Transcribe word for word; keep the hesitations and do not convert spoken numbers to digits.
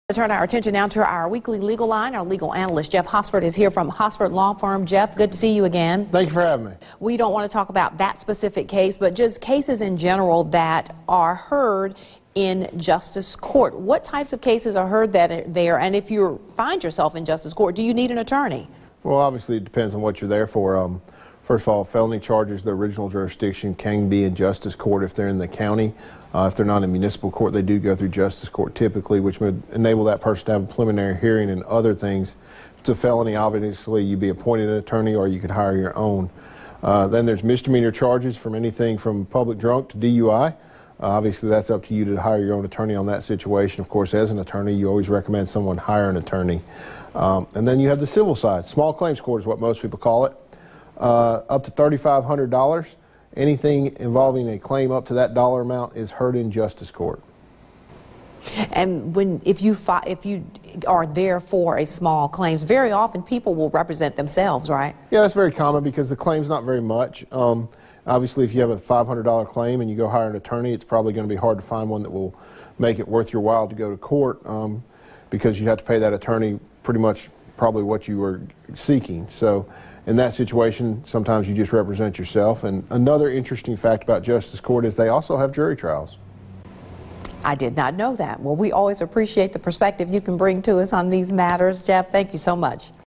Turn our attention now to our weekly legal line. Our legal analyst, Jeff Hosford, is here from Hosford Law Firm. Jeff, good to see you again. Thank you for having me. We don't want to talk about that specific case, but just cases in general that are heard in justice court. What types of cases are heard that are there? And if you find yourself in justice court, do you need an attorney? Well, obviously it depends on what you're there for. Um, First of all, felony charges, the original jurisdiction can be in justice court if they're in the county. Uh, if they're not in municipal court, they do go through justice court typically, which would enable that person to have a preliminary hearing and other things. If it's a felony, obviously you'd be appointed an attorney or you could hire your own. Uh, then there's misdemeanor charges from anything from public drunk to D U I. Uh, obviously that's up to you to hire your own attorney on that situation. Of course, as an attorney, you always recommend someone hire an attorney. Um, and then you have the civil side. Small claims court is what most people call it. Uh, up to thirty-five hundred dollars. Anything involving a claim up to that dollar amount is heard in justice court. And when if you fi if you are there for a small claims, very often people will represent themselves, right? Yeah, that's very common because the claim's not very much. Um, obviously, if you have a five hundred dollar claim and you go hire an attorney, it's probably going to be hard to find one that will make it worth your while to go to court um, because you have to pay that attorney pretty much probably what you were seeking. So in that situation, sometimes you just represent yourself. And another interesting fact about justice court is they also have jury trials. I did not know that. Well, we always appreciate the perspective you can bring to us on these matters. Jeff, thank you so much.